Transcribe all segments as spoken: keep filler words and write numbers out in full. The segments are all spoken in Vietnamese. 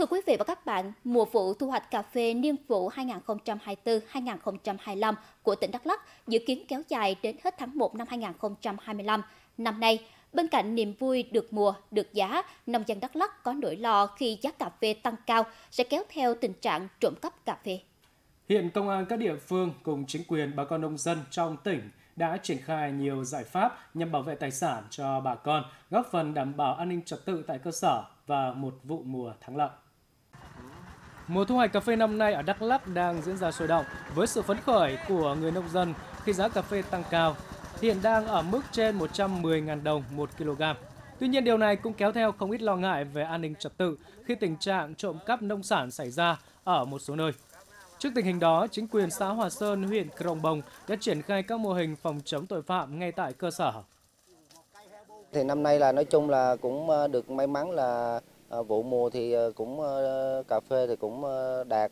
Thưa quý vị và các bạn, mùa vụ thu hoạch cà phê niên vụ hai nghìn không trăm hai mươi tư hai nghìn không trăm hai mươi lăm của tỉnh Đắk Lắk dự kiến kéo dài đến hết tháng một năm hai nghìn không trăm hai mươi lăm. Năm nay, bên cạnh niềm vui được mùa, được giá, nông dân Đắk Lắk có nỗi lo khi giá cà phê tăng cao sẽ kéo theo tình trạng trộm cắp cà phê. Hiện công an các địa phương cùng chính quyền bà con nông dân trong tỉnh đã triển khai nhiều giải pháp nhằm bảo vệ tài sản cho bà con, góp phần đảm bảo an ninh trật tự tại cơ sở và một vụ mùa thắng lợi. Mùa thu hoạch cà phê năm nay ở Đắk Lắk đang diễn ra sôi động với sự phấn khởi của người nông dân khi giá cà phê tăng cao, hiện đang ở mức trên một trăm mười nghìn đồng một kg. Tuy nhiên điều này cũng kéo theo không ít lo ngại về an ninh trật tự khi tình trạng trộm cắp nông sản xảy ra ở một số nơi. Trước tình hình đó, chính quyền xã Hòa Sơn, huyện Crong Bông đã triển khai các mô hình phòng chống tội phạm ngay tại cơ sở. Thì năm nay là nói chung là cũng được may mắn là vụ mùa thì cũng cà phê thì cũng đạt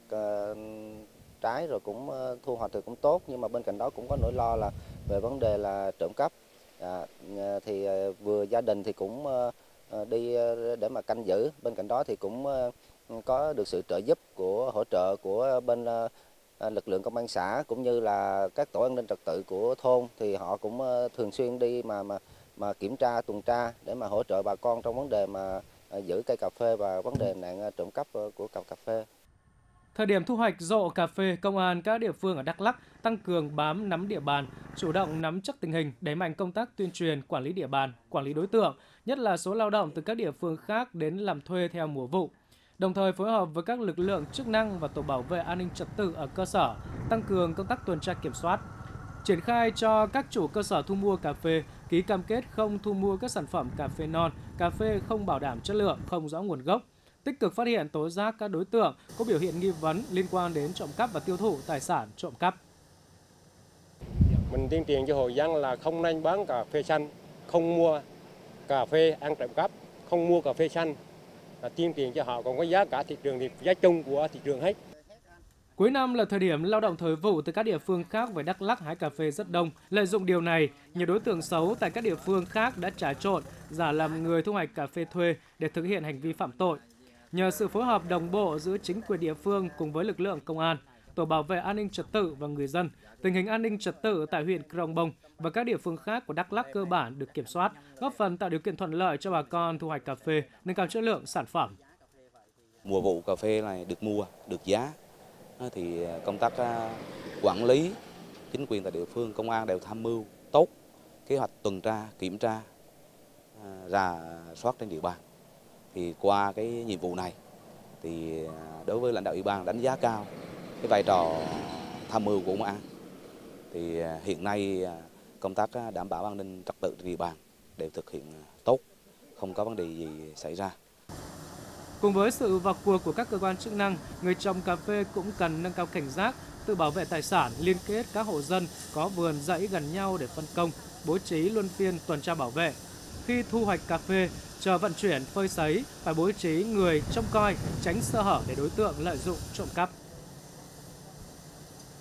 trái rồi cũng thu hoạch thì cũng tốt, nhưng mà bên cạnh đó cũng có nỗi lo là về vấn đề là trộm cắp. À, thì vừa gia đình thì cũng đi để mà canh giữ, bên cạnh đó thì cũng có được sự trợ giúp của hỗ trợ của bên lực lượng công an xã cũng như là các tổ an ninh trật tự của thôn, thì họ cũng thường xuyên đi mà mà mà kiểm tra tuần tra để mà hỗ trợ bà con trong vấn đề mà giữ cây cà phê và vấn đề nạn trộm cắp của cà cà phê. Thời điểm thu hoạch rộ cà phê, công an các địa phương ở Đắk Lắk tăng cường bám nắm địa bàn, chủ động nắm chắc tình hình, đẩy mạnh công tác tuyên truyền, quản lý địa bàn, quản lý đối tượng, nhất là số lao động từ các địa phương khác đến làm thuê theo mùa vụ. Đồng thời phối hợp với các lực lượng chức năng và tổ bảo vệ an ninh trật tự ở cơ sở, tăng cường công tác tuần tra kiểm soát, triển khai cho các chủ cơ sở thu mua cà phê ký cam kết không thu mua các sản phẩm cà phê non, cà phê không bảo đảm chất lượng, không rõ nguồn gốc, tích cực phát hiện tố giác các đối tượng có biểu hiện nghi vấn liên quan đến trộm cắp và tiêu thụ tài sản trộm cắp. Mình tuyên truyền cho hộ dân là không nên bán cà phê xanh, không mua cà phê ăn trộm cắp, không mua cà phê xanh. Là tuyên truyền cho họ còn có giá cả thị trường thì giá chung của thị trường hết. Cuối năm là thời điểm lao động thời vụ từ các địa phương khác về Đắk Lắk hái cà phê rất đông. Lợi dụng điều này, nhiều đối tượng xấu tại các địa phương khác đã trà trộn, giả làm người thu hoạch cà phê thuê để thực hiện hành vi phạm tội. Nhờ sự phối hợp đồng bộ giữa chính quyền địa phương cùng với lực lượng công an, tổ bảo vệ an ninh trật tự và người dân, tình hình an ninh trật tự tại huyện Crong Bông và các địa phương khác của Đắk Lắk cơ bản được kiểm soát, góp phần tạo điều kiện thuận lợi cho bà con thu hoạch cà phê, nâng cao chất lượng sản phẩm. Mùa vụ cà phê này được mua, được giá, thì công tác quản lý, chính quyền tại địa phương, công an đều tham mưu tốt kế hoạch tuần tra, kiểm tra, rà soát trên địa bàn. Thì qua cái nhiệm vụ này thì đối với lãnh đạo ủy ban đánh giá cao cái vai trò tham mưu của công an. Thì hiện nay công tác đảm bảo an ninh trật tự trên địa bàn đều thực hiện tốt, không có vấn đề gì xảy ra. Cùng với sự vào cuộc của các cơ quan chức năng, người trồng cà phê cũng cần nâng cao cảnh giác, tự bảo vệ tài sản, liên kết các hộ dân có vườn dãy gần nhau để phân công, bố trí luân phiên tuần tra bảo vệ. Khi thu hoạch cà phê, chờ vận chuyển, phơi sấy, phải bố trí người trông coi, tránh sơ hở để đối tượng lợi dụng trộm cắp.